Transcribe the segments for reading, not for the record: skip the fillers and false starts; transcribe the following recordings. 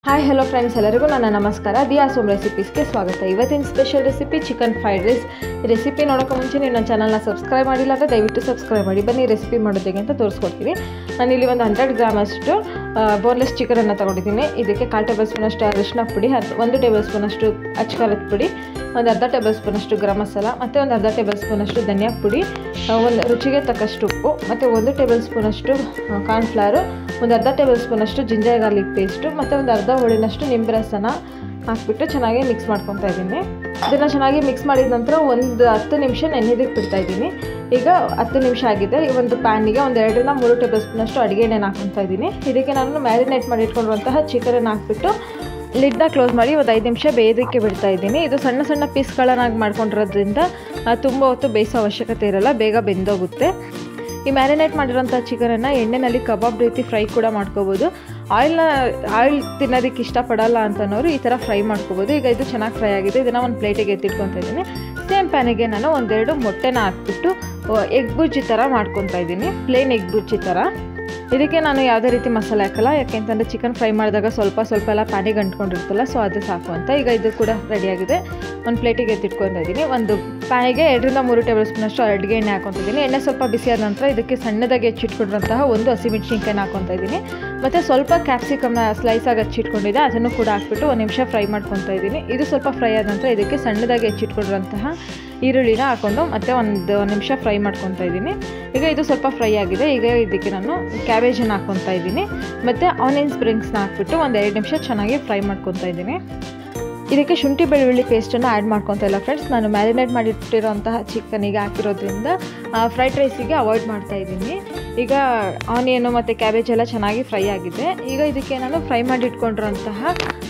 Hi hello friends, ಎಲ್ಲರಿಗೂ ನನ್ನ ನಮಸ್ಕಾರ. ದಿಯಾಸ್ ಹೋಮ್ ರೆಸಿಪೀಸ್ಗೆ ಸ್ವಾಗತ. ಇವತ್ತಿನ special recipe chicken fried rice. ಈ ರೆಸಿಪಿ ನೋಡೋಕೆ ಮುಂಚೆ ನೀವು ನನ್ನ ಚಾನಲ್ನ ಸಬ್ಸ್ಕ್ರೈಬ್ ಮಾಡಿಲ್ಲ ಅಂದರೆ ದಯವಿಟ್ಟು ಸಬ್ಸ್ಕ್ರೈಬ್ ಮಾಡಿ. ಬನ್ನಿ ರೆಸಿಪಿ ಮಾಡೋದು ಹೇಗೆ ಅಂತ ತೋರಿಸ್ಕೊಡ್ತೀನಿ. ನಾನಿಲ್ಲಿ ಒಂದು 100 ಗ್ರಾಮ್ ಅಷ್ಟು ಬೋನ್ಲೆಸ್ ಚಿಕನನ್ನು ತೊಗೊಂಡಿದ್ದೀನಿ. ಇದಕ್ಕೆ 1/4 ಟೇಬಲ್ ಸ್ಪೂನ್ ಅಷ್ಟು ಅರಿಶಿನ ಪುಡಿ, 1 ಟೇಬಲ್ ಸ್ಪೂನ್ ಅಷ್ಟು ಅಚ್ಚಕಾರದ ಪುಡಿ, ಒಂದು ಅರ್ಧ ಟೇಬಲ್ ಸ್ಪೂನ್ ಅಷ್ಟು ಗರಂ ಮಸಾಲ, ಮತ್ತು ಒಂದು ಅರ್ಧ ಟೇಬಲ್ ಸ್ಪೂನ್ ಅಷ್ಟು ಧನಿಯಾ ಪುಡಿ, ಒಂದು ರುಚಿಗೆ ತಕ್ಕಷ್ಟು ಉಪ್ಪು, ಮತ್ತು 1 ಟೇಬಲ್ ಸ್ಪೂನ್ ಅಷ್ಟು ಕಾರ್ನ್ಫ್ಲವರು, ಒಂದು ಅರ್ಧ ಟೇಬಲ್ ಸ್ಪೂನ್ ಅಷ್ಟು ಜಿಂಜರ್ ಗಾರ್ಲಿಕ್ ಪೇಸ್ಟು, ಮತ್ತು ಒಂದು ಅರ್ಧ ಹೋಳಿನಷ್ಟು ನಿಂಬೆ ರಸನ ಹಾಕ್ಬಿಟ್ಟು ಚೆನ್ನಾಗಿ ಮಿಕ್ಸ್ ಮಾಡ್ಕೊತಾ ಇದ್ದೀನಿ. ಇದನ್ನು ಚೆನ್ನಾಗಿ ಮಿಕ್ಸ್ ಮಾಡಿದ ನಂತರ ಒಂದು 10 ನಿಮಿಷ ನೆನೆಯೋದಕ್ಕೆ ಬಿಡ್ತಾ ಇದ್ದೀನಿ. ಈಗ 10 ನಿಮಿಷ ಆಗಿದೆ. ಈ ಒಂದು ಪ್ಯಾನಿಗೆ ಒಂದು 2 ರಿಂದ 3 ಟೇಬಲ್ ಸ್ಪೂನ್ ಅಷ್ಟು ಅಡುಗೆ ಎಣ್ಣೆನ ಹಾಕ್ಕೊತಾ ಇದ್ದೀನಿ. ಇದಕ್ಕೆ ನಾನು ಮ್ಯಾರಿನೇಟ್ ಮಾಡಿ ಇಟ್ಕೊಂಡಿರುವಂತಹ ಚಿಕನನ್ನು ಹಾಕ್ಬಿಟ್ಟು ಲಿಡ್ನ ಕ್ಲೋಸ್ ಮಾಡಿ ಒಂದು 5 ನಿಮಿಷ ಬೇಯೋದಕ್ಕೆ ಬಿಡ್ತಾ ಇದ್ದೀನಿ. ಇದು ಸಣ್ಣ ಸಣ್ಣ ಪೀಸ್ಗಳನ್ನಾಗಿ ಮಾಡ್ಕೊಂಡಿರೋದ್ರಿಂದ ತುಂಬ ಹೊತ್ತು ಬೇಯಿಸೋ ಅವಶ್ಯಕತೆ ಇರಲ್ಲ, ಬೇಗ ಬೆಂದೋಗುತ್ತೆ. ಈ ಮ್ಯಾರಿನೇಟ್ ಮಾಡಿರೋಂಥ ಚಿಕನನ್ನು ಎಣ್ಣೆಯಲ್ಲಿ ಕಬಾಬ್ ರೀತಿ ಫ್ರೈ ಕೂಡ ಮಾಡ್ಕೋಬೋದು. ಆಯಿಲ್ ತಿನ್ನೋದಕ್ಕೆ ಇಷ್ಟಪಡಲ್ಲ ಅಂತನೋರು ಈ ಥರ ಫ್ರೈ ಮಾಡ್ಕೋಬೋದು. ಈಗ ಇದು ಚೆನ್ನಾಗಿ ಫ್ರೈ ಆಗಿದೆ. ಇದನ್ನು ಒಂದು ಪ್ಲೇಟಿಗೆ ಎತ್ತಿಟ್ಕೊತಾ ಇದ್ದೀನಿ. ಸೇಮ್ ಪ್ಯಾನಿಗೆ ನಾನು 1-2 ಮೊಟ್ಟೆನ ಹಾಕ್ಬಿಟ್ಟು ಎಗ್ ಬುರ್ಜಿ ಥರ ಮಾಡ್ಕೊತಾ ಇದ್ದೀನಿ, ಪ್ಲೇನ್ ಎಗ್ ಬುರ್ಜಿ ಥರ. ಇದಕ್ಕೆ ನಾನು ಯಾವುದೇ ರೀತಿ ಮಸಾಲೆ ಹಾಕಲ್ಲ, ಯಾಕೆಂತಂದರೆ ಚಿಕನ್ ಫ್ರೈ ಮಾಡಿದಾಗ ಸ್ವಲ್ಪ ಎಲ್ಲ ಪ್ಯಾನಿಗೆ ಅಂಟ್ಕೊಂಡಿರ್ತಲ್ಲ, ಸೊ ಅದು ಸಾಕು ಅಂತ. ಈಗ ಇದು ಕೂಡ ರೆಡಿಯಾಗಿದೆ. ಒಂದು ಪ್ಲೇಟಿಗೆ ಎತ್ತಿಟ್ಕೊತಾ ಇದ್ದೀನಿ. ಒಂದು ಪ್ಯಾನಿಗೆ 2 ರಿಂದ 3 ಟೇಬಲ್ ಸ್ಪೂನ್ ಅಷ್ಟು ಅಡುಗೆ ಎಣ್ಣೆ ಹಾಕ್ಕೊತಿದ್ದೀನಿ. ಎಣ್ಣೆ ಸ್ವಲ್ಪ ಬಿಸಿಯಾದ ನಂತರ ಇದಕ್ಕೆ ಸಣ್ಣದಾಗಿ ಹೆಚ್ಚಿಟ್ಕೊಂಡಿರುವಂತಹ 1 ಹಸಿಮೆಣಸಿನ್ಕಾಯಿನ ಹಾಕ್ಕೊತಾ ಇದ್ದೀನಿ. ಮತ್ತು ಸ್ವಲ್ಪ ಕ್ಯಾಪ್ಸಿಕಮ್ನ ಸ್ಲೈಸಾಗಿ ಹಚ್ಚಿಟ್ಕೊಂಡಿದ್ದೆ, ಅದನ್ನು ಕೂಡ ಹಾಕ್ಬಿಟ್ಟು 1 ನಿಮಿಷ ಫ್ರೈ ಮಾಡ್ಕೊತಾ ಇದ್ದೀನಿ. ಇದು ಸ್ವಲ್ಪ ಫ್ರೈ ಆದ ನಂತರ ಇದಕ್ಕೆ ಸಣ್ಣದಾಗಿ ಹೆಚ್ಚಿಟ್ಕೊಂಡಿರುವಂತಹ ಈರುಳ್ಳಿನ ಹಾಕ್ಕೊಂಡು ಮತ್ತೆ ಒಂದು ನಿಮಿಷ ಫ್ರೈ ಮಾಡ್ಕೊತಾ ಇದ್ದೀನಿ. ಈಗ ಇದು ಸ್ವಲ್ಪ ಫ್ರೈ ಆಗಿದೆ. ಈಗ ಇದಕ್ಕೆ ನಾನು ಕ್ಯಾಬೇಜನ್ನು ಹಾಕ್ಕೊತಾ ಇದ್ದೀನಿ ಮತ್ತು ಆನಿಯನ್ ಸ್ಪ್ರಿಂಗ್ಸ್ನ ಹಾಕ್ಬಿಟ್ಟು ಒಂದು 2 ನಿಮಿಷ ಚೆನ್ನಾಗಿ ಫ್ರೈ ಮಾಡ್ಕೊತಾ ಇದ್ದೀನಿ. ಇದಕ್ಕೆ ಶುಂಠಿ ಬೆಳ್ಳುಳ್ಳಿ ಪೇಸ್ಟನ್ನು ಆ್ಯಡ್ ಮಾಡ್ಕೊತಾ ಇಲ್ಲ ಫ್ರೆಂಡ್ಸ್. ನಾನು ಮ್ಯಾರಿನೇಟ್ ಮಾಡಿಟ್ಟಿರೋಂತಹ ಚಿಕನಿಗೆ ಹಾಕಿರೋದ್ರಿಂದ ಫ್ರೈಡ್ ರೈಸಿಗೆ ಅವಾಯ್ಡ್ ಮಾಡ್ತಾ ಇದ್ದೀನಿ. ಈಗ ಆನಿಯನ್ನು ಮತ್ತು ಕ್ಯಾಬೇಜ್ ಎಲ್ಲ ಚೆನ್ನಾಗಿ ಫ್ರೈ ಆಗಿದೆ. ಈಗ ಇದಕ್ಕೆ ನಾನು ಫ್ರೈ ಮಾಡಿ ಇಟ್ಕೊಂಡಿರೋಂತಹ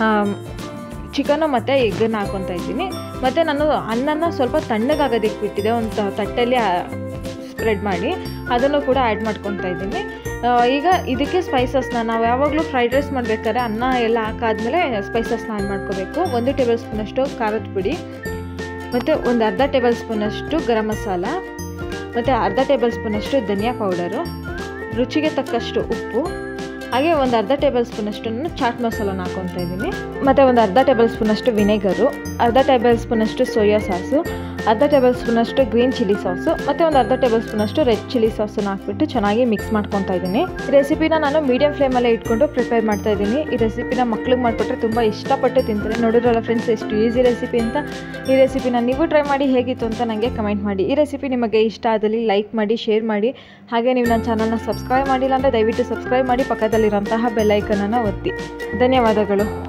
ಚಿಕನ್ನು ಮತ್ತು ಎಗ್ಗನ್ನು ಹಾಕ್ಕೊತಾ ಇದ್ದೀನಿ. ಮತ್ತು ನಾನು ಅನ್ನನ ಸ್ವಲ್ಪ ತಣ್ಣಗಾಗೋದಕ್ಕೆ ಬಿಟ್ಟಿದ್ದೆ, ಒಂದು ತಟ್ಟೆಯಲ್ಲಿ ಸ್ಪ್ರೆಡ್ ಮಾಡಿ ಅದನ್ನು ಕೂಡ ಆ್ಯಡ್ ಮಾಡ್ಕೊತಾ ಇದ್ದೀನಿ. ಈಗ ಇದಕ್ಕೆ ಸ್ಪೈಸಸ್ನ ನಾವು ಯಾವಾಗಲೂ ಫ್ರೈಡ್ ರೈಸ್ ಮಾಡಬೇಕಾದ್ರೆ ಅನ್ನ ಎಲ್ಲ ಹಾಕಾದ್ಮೇಲೆ ಸ್ಪೈಸಸ್ನ ಆ್ಯಡ್ ಮಾಡ್ಕೋಬೇಕು. 1 ಟೇಬಲ್ ಸ್ಪೂನಷ್ಟು ಖಾರದ ಪುಡಿ, ಮತ್ತು ಒಂದು ಅರ್ಧ ಟೇಬಲ್ ಸ್ಪೂನಷ್ಟು ಗರಂ ಮಸಾಲ, ಮತ್ತು ಅರ್ಧ ಟೇಬಲ್ ಸ್ಪೂನಷ್ಟು ಧನಿಯಾ ಪೌಡರು, ರುಚಿಗೆ ತಕ್ಕಷ್ಟು ಉಪ್ಪು, ಹಾಗೆ ಒಂದು ಅರ್ಧ ಟೇಬಲ್ ಸ್ಪೂನಷ್ಟು ಚಾಟ್ ಮಸಾಲನ ಹಾಕ್ಕೊತಾ ಇದ್ದೀನಿ. ಮತ್ತು ಒಂದು ಅರ್ಧ ಟೇಬಲ್ ಸ್ಪೂನಷ್ಟು ವಿನೆಗರು, ಅರ್ಧ ಟೇಬಲ್ ಸ್ಪೂನಷ್ಟು ಸೋಯಾ ಸಾಸು, ಅರ್ಧ ಟೇಬಲ್ ಸ್ಪೂನಷ್ಟು ಗ್ರೀನ್ ಚಿಲ್ಲಿ ಸಾಸು, ಮತ್ತು ಒಂದು ಅರ್ಧ ಟೇಬಲ್ ಸ್ಪೂನಷ್ಟು ರೆಡ್ ಚಿಲ್ಲಿ ಸಾಸನ್ನು ಹಾಕ್ಬಿಟ್ಟು ಚೆನ್ನಾಗಿ ಮಿಕ್ಸ್ ಮಾಡ್ಕೊತಾ ಇದ್ದೀನಿ. ಈ ರೆಸಿಪಿನ ನಾನು ಮೀಡಿಯಂ ಫ್ಲೇಮಲ್ಲೇ ಇಟ್ಕೊಂಡು ಪ್ರಿಪೇರ್ ಮಾಡ್ತಾ ಇದ್ದೀನಿ. ಈ ರೆಸಿಪಿನ ಮಕ್ಳಿಗೆ ಮಾಡಿಕೊಟ್ರೆ ತುಂಬ ಇಷ್ಟಪಟ್ಟು ತಿಂತಾರೆ. ನೋಡಿದ್ರಲ್ಲ ಫ್ರೆಂಡ್ಸ್, ಎಷ್ಟು ಈಸಿ ರೆಸಿಪಿ ಅಂತ. ಈ ರೆಸಿಪಿನ ನೀವು ಟ್ರೈ ಮಾಡಿ ಹೇಗಿತ್ತು ಅಂತ ನನಗೆ ಕಮೆಂಟ್ ಮಾಡಿ. ಈ ರೆಸಿಪಿ ನಿಮಗೆ ಇಷ್ಟ ಆದಲ್ಲಿ ಲೈಕ್ ಮಾಡಿ, ಶೇರ್ ಮಾಡಿ. ಹಾಗೆ ನೀವು ನನ್ನ ಚಾನಲ್ನ ಸಬ್ಸ್ಕ್ರೈಬ್ ಮಾಡಿಲ್ಲ ಅಂದರೆ ದಯವಿಟ್ಟು ಸಬ್ಸ್ಕ್ರೈಬ್ ಮಾಡಿ, ಪಕ್ಕದಲ್ಲಿರೋಂತಹ ಬೆಲ್ ಐಕನನ್ನು ಒತ್ತಿ. ಧನ್ಯವಾದಗಳು.